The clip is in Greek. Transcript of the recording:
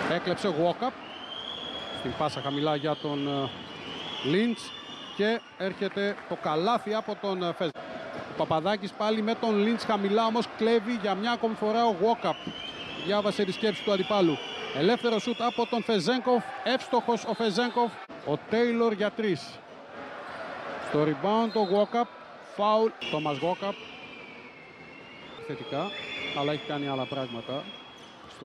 Έκλεψε ο Walkup. Στην πάσα χαμηλά για τον Λίντς. Και έρχεται το καλάθι από τον Φεζέγκοφ. Ο Παπαδάκης πάλι με τον Λίντς χαμηλά, όμως κλέβει για μια ακόμη φορά ο Walkup. Διάβασε τη σκέψη του αντιπάλου. Ελεύθερο σουτ από τον Φεζέγκοφ. Εύστοχος ο Φεζέγκοφ. Ο Τέιλορ για 3. Στο rebound ο Walkup. Φάουλ. Thomas Walkup. Θετικά, αλλά έχει κάνει άλλα πράγματα.